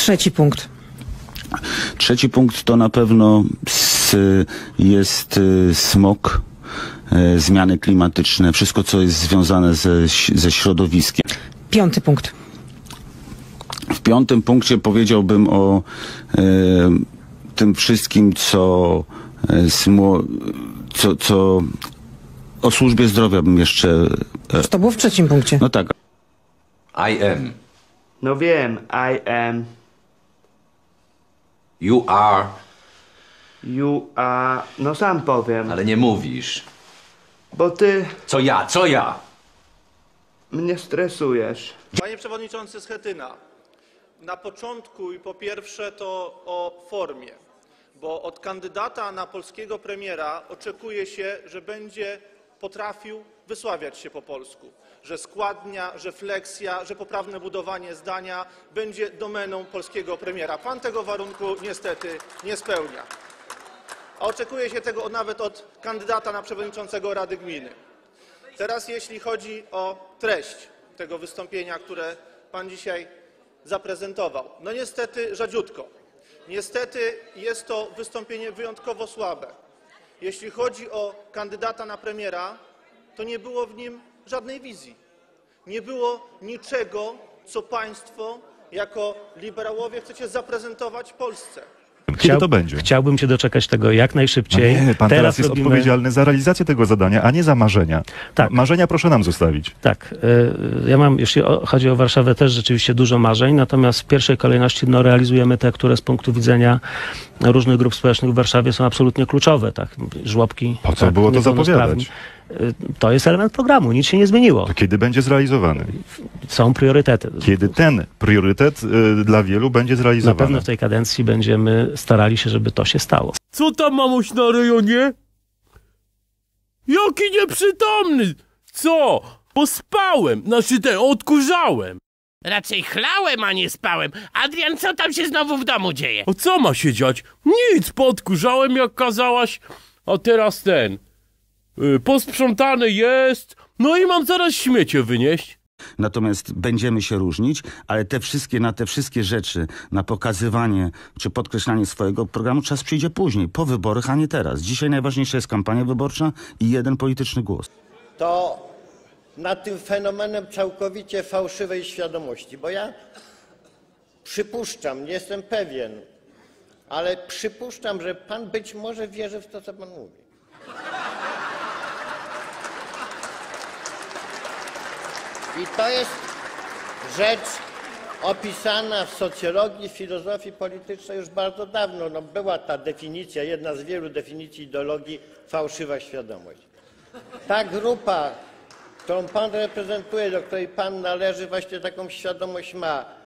Trzeci punkt. Trzeci punkt to na pewno jest smog, zmiany klimatyczne, wszystko co jest związane ze środowiskiem. Piąty punkt. W piątym punkcie powiedziałbym o tym wszystkim, co o służbie zdrowia bym jeszcze... To było w trzecim punkcie. No tak. I am. No wiem, I am. You are. You are. No sam powiem. Ale nie mówisz. Bo ty Co ja? Co ja? mnie stresujesz. Panie przewodniczący Schetyna, na początku i po pierwsze to o formie, bo od kandydata na polskiego premiera oczekuje się, że będzie potrafił wysławiać się po polsku, że składnia, że fleksja, że poprawne budowanie zdania będzie domeną polskiego premiera. Pan tego warunku niestety nie spełnia. A oczekuje się tego nawet od kandydata na przewodniczącego Rady Gminy. Teraz jeśli chodzi o treść tego wystąpienia, które pan dzisiaj zaprezentował. No niestety rzadziutko. Niestety jest to wystąpienie wyjątkowo słabe. Jeśli chodzi o kandydata na premiera, to nie było w nim żadnej wizji. Nie było niczego, co państwo jako liberałowie chcecie zaprezentować Polsce. Kiedy to będzie? Chciałbym się doczekać tego jak najszybciej. Nie, pan teraz jest odpowiedzialny za realizację tego zadania, a nie za marzenia. Tak. Marzenia proszę nam zostawić. Tak. Ja mam, jeśli chodzi o Warszawę, też rzeczywiście dużo marzeń, natomiast w pierwszej kolejności realizujemy te, które z punktu widzenia różnych grup społecznych w Warszawie są absolutnie kluczowe. Tak? Żłobki. Po co było to zapowiadać? To jest element programu, nic się nie zmieniło. To kiedy będzie zrealizowany? Są priorytety. Kiedy ten priorytet dla wielu będzie zrealizowany? Na pewno w tej kadencji będziemy starali się, żeby to się stało. Co tam, mamuś, na rejonie? Jaki nieprzytomny! Co? Pospałem, odkurzałem. Raczej chlałem, a nie spałem. Adrian, co tam się znowu w domu dzieje? A co ma się dziać? Nic, podkurzałem jak kazałaś, a teraz posprzątane jest, no i mam zaraz śmiecie wynieść. Natomiast będziemy się różnić, ale na te wszystkie rzeczy, na pokazywanie czy podkreślanie swojego programu czas przyjdzie później, po wyborach, a nie teraz. Dzisiaj najważniejsza jest kampania wyborcza i jeden polityczny głos. To nad tym fenomenem całkowicie fałszywej świadomości, bo ja przypuszczam, nie jestem pewien, ale przypuszczam, że pan być może wierzy w to, co pan mówi. I to jest rzecz opisana w socjologii, w filozofii politycznej już bardzo dawno. No, była ta definicja, jedna z wielu definicji ideologii, fałszywa świadomość. Ta grupa, którą pan reprezentuje, do której pan należy, właśnie taką świadomość ma.